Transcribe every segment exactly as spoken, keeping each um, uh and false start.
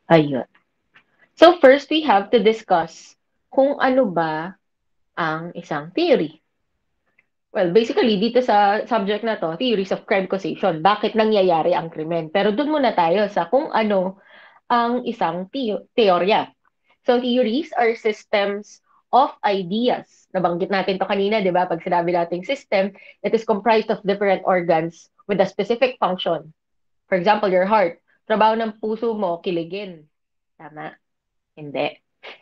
Ayun. So first, we have to discuss kung ano ba ang isang theory. Well, basically, dito sa subject na to, theories of crime causation. Bakit nangyayari ang krimen? Pero dun muna tayo sa kung ano ang isang teo- teorya. So, theories are systems of ideas. Nabanggit natin to kanina, di ba? Pag sinabi nating system, it is comprised of different organs with a specific function. For example, your heart. Trabaho ng puso mo, kiligin. Tama? Hindi.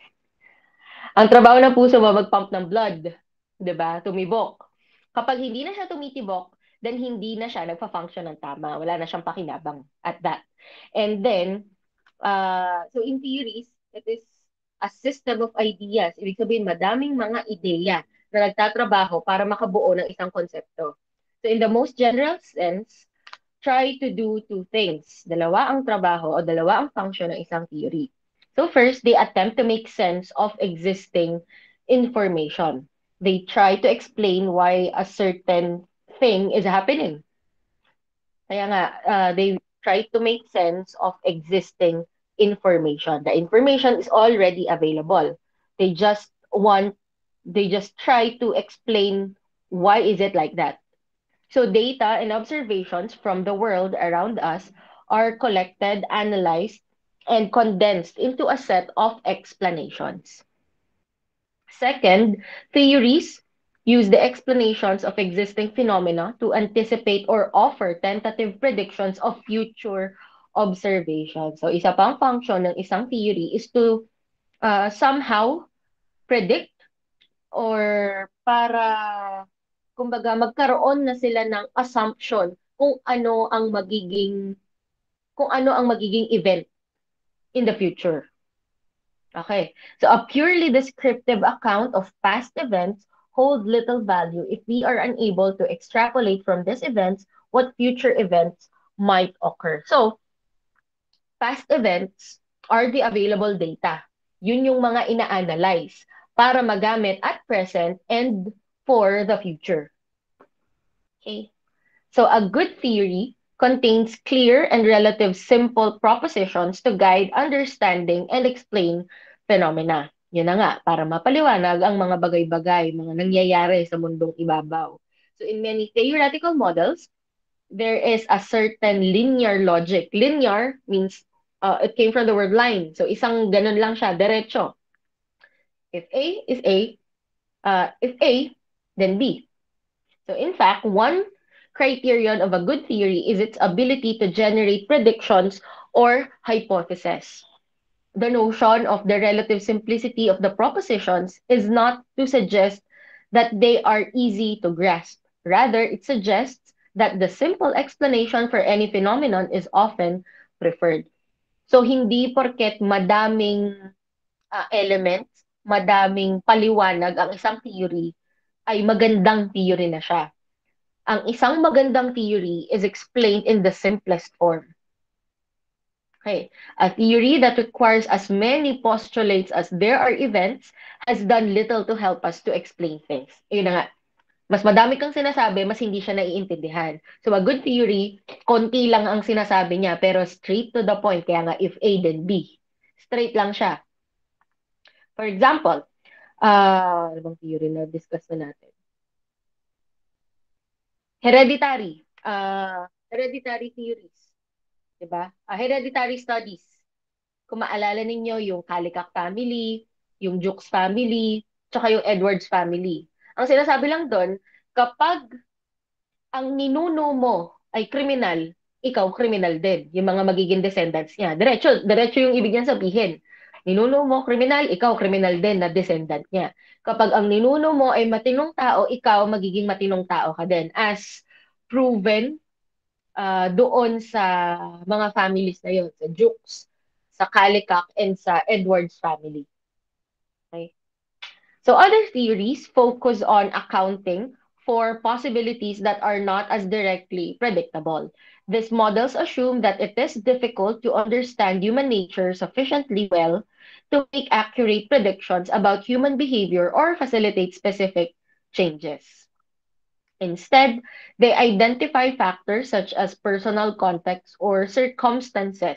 Ang trabaho ng puso mo, mag-pump ng blood. 'Di ba? Tumibok. Kapag hindi na siya tumitibok, then hindi na siya nagfa-function ng tama. Wala na siyang pakinabang at that. And then, uh, so in theories, it is a system of ideas. Ibig sabihin, madaming mga ideya na nagtatrabaho para makabuo ng isang konsepto. So in the most general sense, try to do two things. Dalawa ang trabaho o dalawa ang function ng isang theory. So first, they attempt to make sense of existing information. They try to explain why a certain thing is happening. Kaya nga, uh, they try to make sense of existing information. The information is already available. They just want, they just try to explain why is it like that. So data and observations from the world around us are collected, analyzed, and condensed into a set of explanations. Second, theories use the explanations of existing phenomena to anticipate or offer tentative predictions of future observations. So isa pang function ng isang theory is to uh, somehow predict or para kumbaga magkaroon na sila ng assumption kung ano ang magiging kung ano ang magiging event in the future. Okay. So a purely descriptive account of past events hold little value if we are unable to extrapolate from these events what future events might occur. So, past events are the available data. Yun yung mga ina-analyze para magamit at present and for the future. Okay? So a good theory contains clear and relative simple propositions to guide understanding and explain phenomena. Yun na nga, para mapaliwanag ang mga bagay-bagay, mga nangyayari sa mundong ibabaw. So in many theoretical models, there is a certain linear logic. Linear means uh, it came from the word line. So isang ganun lang siya, derecho. If A is A, uh, if A, then B. So in fact, one criterion of a good theory is its ability to generate predictions or hypotheses. The notion of the relative simplicity of the propositions is not to suggest that they are easy to grasp. Rather, it suggests that the simple explanation for any phenomenon is often preferred. So hindi porket madaming ah, elements, madaming paliwanag ang isang theory, ay magandang theory na siya. Ang isang magandang theory is explained in the simplest form. Okay. A theory that requires as many postulates as there are events has done little to help us to explain things. Yun na nga. Mas madami kang sinasabi, mas hindi siya naiintindihan. So a good theory, konti lang ang sinasabi niya, pero straight to the point. Kaya nga, if A, then B. Straight lang siya. For example, uh, ano bang theory na discuss na natin? Hereditary. Uh, hereditary theories. Diba? Uh, hereditary studies. Kung maalala ninyo, yung Kallikak family, yung Jukes family, tsaka yung Edwards family. Ang sinasabi lang doon, kapag ang ninuno mo ay kriminal, ikaw kriminal din. Yung mga magiging descendants niya. Diretso, diretso yung ibig niya sabihin. Ninuno mo kriminal, ikaw kriminal din na descendant niya. Kapag ang ninuno mo ay matinong tao, ikaw magiging matinong tao ka din. As proven uh, doon sa mga families na yun, sa Jukes, sa Kallikak, and sa Edwards family. Okay? So other theories focus on accounting for possibilities that are not as directly predictable. These models assume that it is difficult to understand human nature sufficiently well to make accurate predictions about human behavior or facilitate specific changes. Instead, they identify factors such as personal context or circumstances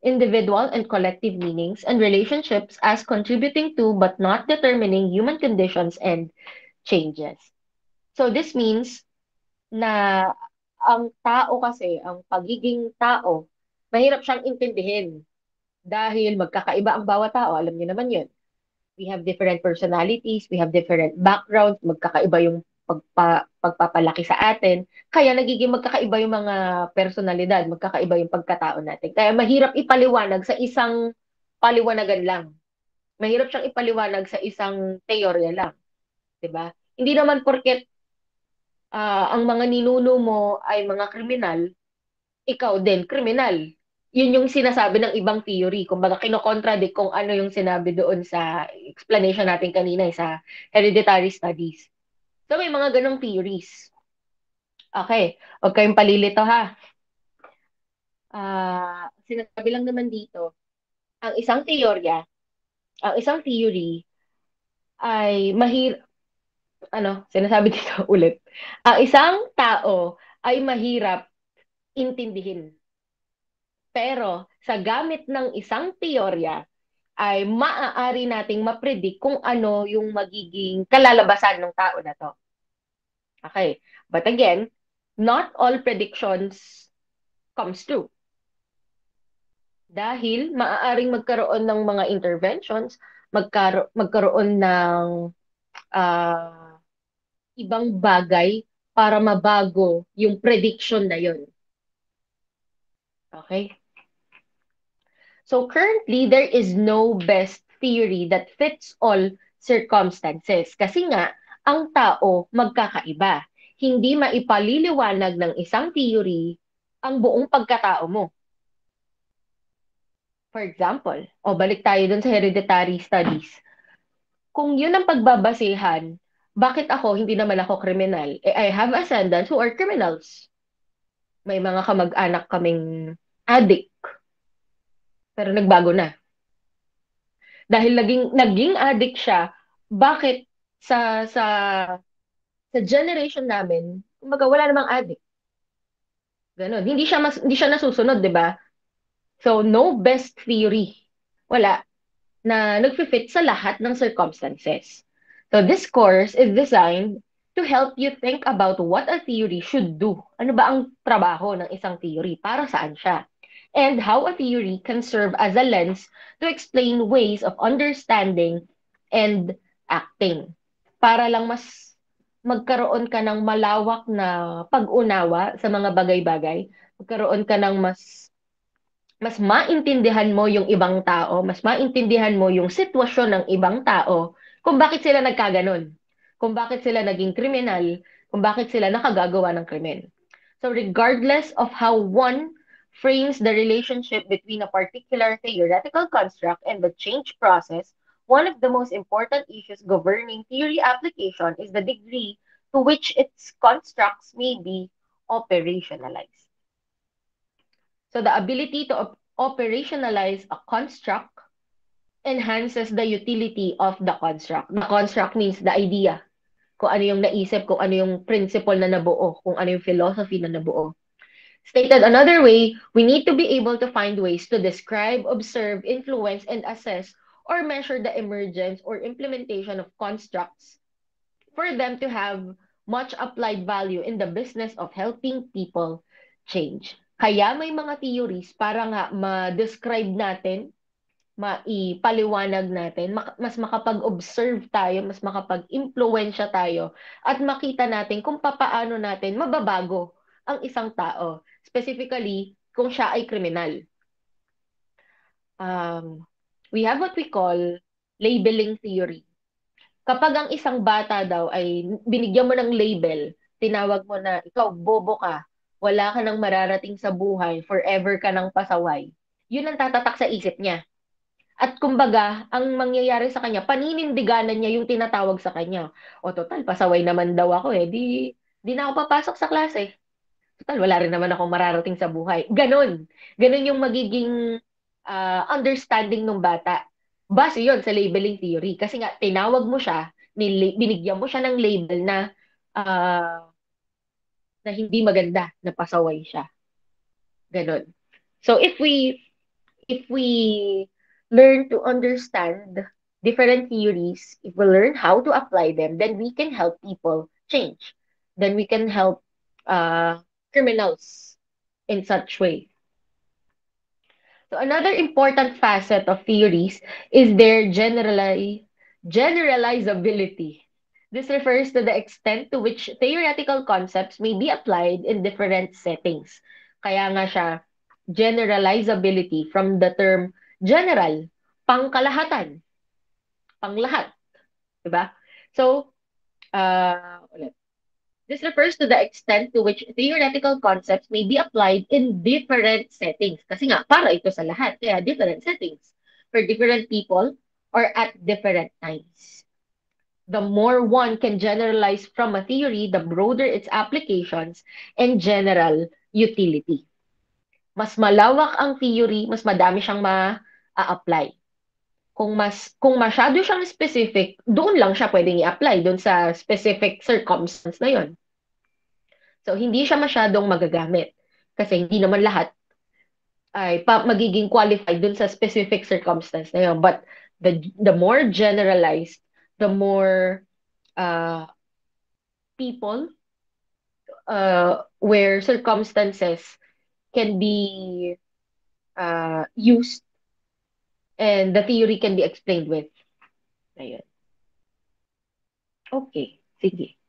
individual and collective meanings, and relationships as contributing to but not determining human conditions and changes. So this means na ang tao kasi, ang pagiging tao, mahirap siyang intindihin dahil magkakaiba ang bawat tao. Alam niyo naman yun. We have different personalities, we have different backgrounds, magkakaiba yung pagpa, pagpapalaki sa atin. Kaya nagiging magkakaiba yung mga personalidad, magkakaiba yung pagkatao natin. Kaya mahirap ipaliwanag sa isang paliwanagan lang. Mahirap siyang ipaliwanag sa isang teorya lang, 'di ba? Hindi naman porket ah, ang mga ninuno mo ay mga kriminal, ikaw din kriminal. Yun yung sinasabi ng ibang theory. Kumbaga, kinokontradict kung ano yung sinabi doon sa explanation natin kanina eh, sa hereditary studies. So, may mga ganong theories. Okay, huwag kayong palilito ha. Ah, sinasabi lang naman dito, ang isang teorya, ang isang theory ay mahir ano, sinasabi dito ulit. Ang isang tao ay mahirap intindihin. Pero sa gamit ng isang teorya ay maaari nating mapredict kung ano yung magiging kalalabasan ng tao na to. Okay. But again, not all predictions comes true. Dahil maaaring magkaroon ng mga interventions, magkaro magkaroon ng uh, ibang bagay para mabago yung prediction na yun. Okay? So currently, there is no best theory that fits all circumstances. Kasi nga, ang tao magkakaiba. Hindi maipaliliwanag ng isang theory ang buong pagkatao mo. For example, o balik tayo dun sa hereditary studies. Kung yun ang pagbabasehan, bakit ako, hindi naman ako kriminal? Eh, I have ascendants who are criminals. May mga kamag-anak kaming addict. Pero nagbago na. Dahil naging naging addict siya, bakit sa sa sa generation namin, kumbaga wala namang addict. Ganon. Hindi siya mas, hindi siya nasusunod, 'di ba? So no best theory. Wala na nagfi-fit sa lahat ng circumstances. So this course is designed to help you think about what a theory should do. Ano ba ang trabaho ng isang theory? Para saan siya? And how a theory can serve as a lens to explain ways of understanding and acting. Para lang mas magkaroon ka ng malawak na pag-unawa sa mga bagay-bagay, magkaroon ka ng mas mas maintindihan mo yung ibang tao, mas maintindihan mo yung sitwasyon ng ibang tao, kung bakit sila nagkaganon, kung bakit sila naging kriminal, kung bakit sila nakagagawa ng krimen. So regardless of how one frames the relationship between a particular theoretical construct and the change process, one of the most important issues governing theory application is the degree to which its constructs may be operationalized. So the ability to op- operationalize a construct enhances the utility of the construct. The construct means the idea. Kung ano yung naisip, kung ano yung principle na nabuo, kung ano yung philosophy na nabuo. Stated another way, we need to be able to find ways to describe, observe, influence, and assess or measure the emergence or implementation of constructs for them to have much applied value in the business of helping people change. Kaya may mga theories para nga ma-describe natin, maipaliwanag natin, mas makapag-observe tayo, mas makapag-impluensya tayo, at makita natin kung papaano natin mababago ang isang tao. Specifically, kung siya ay kriminal. Um, we have what we call labeling theory. Kapag ang isang bata daw ay binigyan mo ng label, tinawag mo na ikaw bobo ka, wala ka nang mararating sa buhay, forever ka nang pasaway. Yun ang tatatak sa isip niya. At kumbaga, ang mangyayari sa kanya, paninindiganan niya yung tinatawag sa kanya. O total, pasaway naman daw ako eh. Di, di na ako papasok sa klase. Total, wala rin naman akong mararating sa buhay. Ganon. Ganon yung magiging uh, understanding ng bata. Base yun sa labeling theory. Kasi nga, tinawag mo siya, nil- binigyan mo siya ng label na uh, na hindi maganda, na pasaway siya. Ganon. So if we if we learn to understand different theories, if we learn how to apply them, then we can help people change. Then we can help uh, criminals in such way. So another important facet of theories is their generali generalizability. This refers to the extent to which theoretical concepts may be applied in different settings. Kaya nga siya generalizability from the term general, pangkalahatan, panglahat, 'di ba? So, uh, ulit. This refers to the extent to which theoretical concepts may be applied in different settings. Kasi nga, para ito sa lahat. Kaya different settings for different people or at different times. The more one can generalize from a theory, the broader its applications and general utility. Mas malawak ang theory, mas madami siyang ma-apply. Kung mas kung masyado siyang specific, doon lang siya pwedeng i-apply, doon sa specific circumstance na yon. So, hindi siya masyadong magagamit. Kasi hindi naman lahat ay pa magiging qualified dun sa specific circumstance na yun. But the the more generalized, the more uh, people uh, where circumstances can be uh, used and the theory can be explained with. Ayun. Okay. Sige.